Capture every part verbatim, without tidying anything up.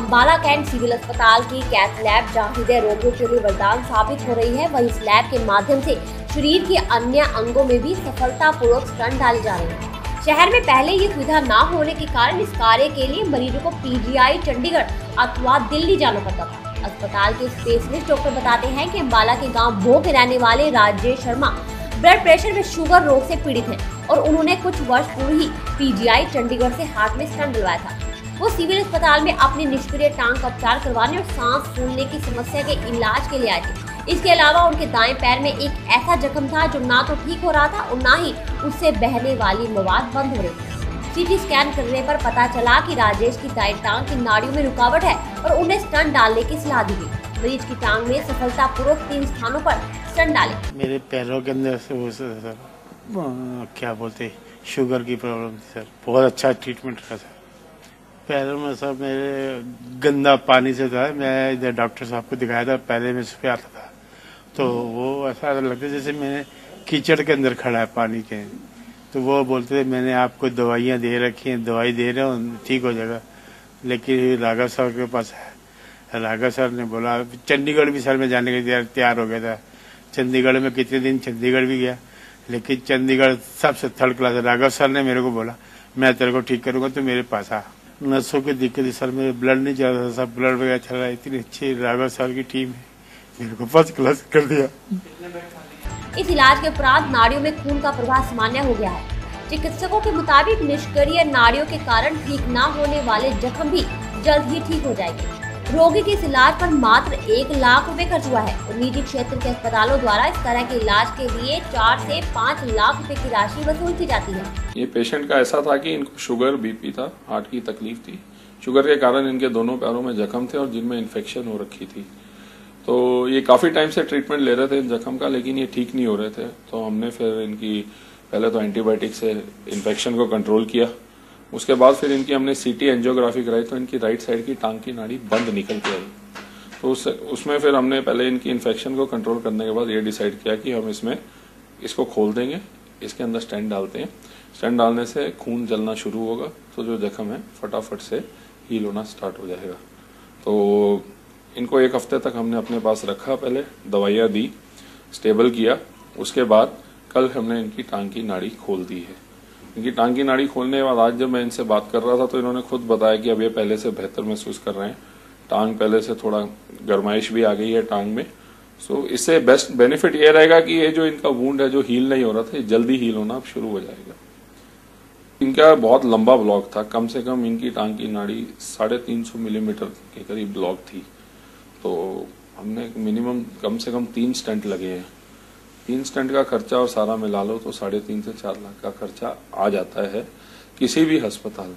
Ambala cantt civil अस्पताल की cath lab जहां हृदय रोगियों के लिए वरदान साबित हो रही है, वहीं इस लैब के माध्यम से शरीर के अन्य अंगों में भी सफलतापूर्वक स्टंट डाले जा रहे हैं। शहर में पहले ये सुविधा न होने के कारण इस कार्य के लिए मरीजों को पीजीआई चंडीगढ़ अथवा दिल्ली जाना पड़ता था। अस्पताल के स्पेशलिस्ट डॉक्टर बताते हैं कि अम्बाला के गांव भो के रहने वाले राजेश शर्मा ब्लड प्रेशर व शुगर रोग से पीड़ित हैं और उन्होंने कुछ वर्ष पूर्व ही पीजीआई चंडीगढ़ से हार्ट में स्टंट डलवाया था। वो सिविल अस्पताल में अपनी निष्क्रिय टांग का उपचार करवाने और सांस फूलने की समस्या के इलाज के लिए आए थे। इसके अलावा उनके दाएं पैर में एक ऐसा जख्म था जो ना तो ठीक हो रहा था और ना ही उससे बहने वाली मवाद बंद हो रही थी। सीटी स्कैन करने पर पता चला कि राजेश की दाएं टांग की नाड़ियों में रुकावट है और उन्हें स्टंट डालने की सलाह दी गई। मरीज की टांग में सफलतापूर्वक तीन स्थानों पर स्टंट डाले। मेरे पैरों के अंदर से वो सर क्या बोलते शुगर की प्रॉब्लम थी सर, बहुत अच्छा ट्रीटमेंट रहा सर। पैरों में सर मेरे गंदा पानी से था, मैं इधर डॉक्टर साहब को दिखाया था, पहले मैं उस पर आता था तो वो ऐसा लगता जैसे मैंने कीचड़ के अंदर खड़ा है पानी के। तो वो बोलते थे मैंने आपको दवाइयाँ दे रखी हैं, दवाई दे रहे हो ठीक हो जाएगा। लेकिन राघव सर के पास है, राघव सर ने बोला चंडीगढ़ भी सर में जाने के लिए तैयार हो गया था। चंडीगढ़ में कितने दिन चंडीगढ़ भी गया, लेकिन चंडीगढ़ सबसे थर्ड क्लास है। राघव सर ने मेरे को बोला मैं तेरे को ठीक करूंगा, तो मेरे पास आ। नसों की दिक्कत सर, मेरे ब्लड नहीं चल रहा था, सब ब्लड वगैरह चल रहा है। इतनी अच्छी राघव सर की टीम है, मेरे को फर्स्ट क्लास कर दिया। इस इलाज के उपरांत नाड़ियों में खून का प्रवाह सामान्य हो गया है। चिकित्सकों के मुताबिक निष्क्रिय नाड़ियों के कारण ठीक न होने वाले जख्म भी जल्द ही ठीक हो जाएंगे। रोगी के इस इलाज पर मात्र एक लाख रुपए खर्च हुआ है और निजी क्षेत्र के अस्पतालों द्वारा इस तरह के इलाज के लिए चार से पाँच लाख रुपए की राशि वसूल की जाती है। ये पेशेंट का ऐसा था कि इनको शुगर, बीपी था, हार्ट की तकलीफ थी। शुगर के कारण इनके दोनों पैरों में जख्म थे और जिनमें इन्फेक्शन हो रखी थी। तो ये काफी टाइम से ट्रीटमेंट ले रहे थे इन जख्म का, लेकिन ये ठीक नहीं हो रहे थे। तो हमने फिर इनकी पहले तो एंटीबायोटिक से इन्फेक्शन को कंट्रोल किया, उसके बाद फिर इनकी हमने सीटी एंजियोग्राफी कराई तो इनकी राइट साइड की टांग की नाड़ी बंद निकल के आई। तो उस, उसमें फिर हमने पहले इनकी इन्फेक्शन को कंट्रोल करने के बाद ये डिसाइड किया कि हम इसमें इसको खोल देंगे, इसके अंदर स्टेंट डालते हैं। स्टेंट डालने से खून जलना शुरू होगा तो जो जख्म है फटाफट से हील होना स्टार्ट हो जाएगा। तो इनको एक हफ्ते तक हमने अपने पास रखा, पहले दवाइयाँ दी, स्टेबल किया। उसके बाद कल हमने इनकी टांग की नाड़ी खोल दी है। इनकी टांग की नाड़ी खोलने के बाद आज जब मैं इनसे बात कर रहा था तो इन्होंने खुद बताया कि अब ये पहले से बेहतर महसूस कर रहे हैं। टांग पहले से थोड़ा गर्माइश भी आ गई है टांग में। सो इससे बेस्ट बेनिफिट ये रहेगा कि ये जो इनका वुंड है जो हील नहीं हो रहा था, जल्दी हील होना अब शुरू हो जाएगा। इनका बहुत लंबा ब्लॉक था, कम से कम इनकी टांग की नाड़ी साढ़े तीन सौ मिलीमीटर के करीब ब्लॉक थी। तो हमने मिनिमम कम से कम तीन स्टेंट लगे हैं। तीन स्टेंट का खर्चा और सारा मिला लो तो साढ़े तीन से चार लाख का खर्चा आ जाता है किसी भी अस्पताल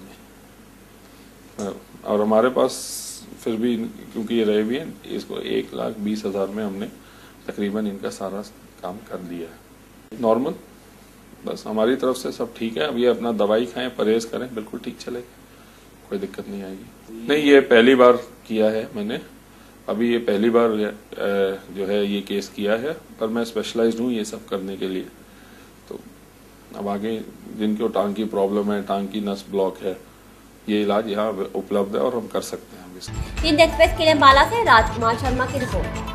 में। और हमारे पास फिर भी क्योंकि ये रहे भी हैं, इसको एक लाख बीस हजार में हमने तकरीबन इनका सारा काम कर दिया है। नॉर्मल, बस हमारी तरफ से सब ठीक है। अब ये अपना दवाई खाएं, परहेज करें, बिल्कुल ठीक चलेगा, कोई दिक्कत नहीं आएगी। नहीं, ये पहली बार किया है मैंने, अभी ये पहली बार जो है ये केस किया है, पर मैं स्पेशलाइज्ड हूँ ये सब करने के लिए। तो अब आगे जिनको टांग की प्रॉब्लम है, टांग की नस ब्लॉक है, ये इलाज यहाँ उपलब्ध है और हम कर सकते हैं। हिंद एक्सप्रेस के लिए अम्बाला से राजकुमार शर्मा की रिपोर्ट।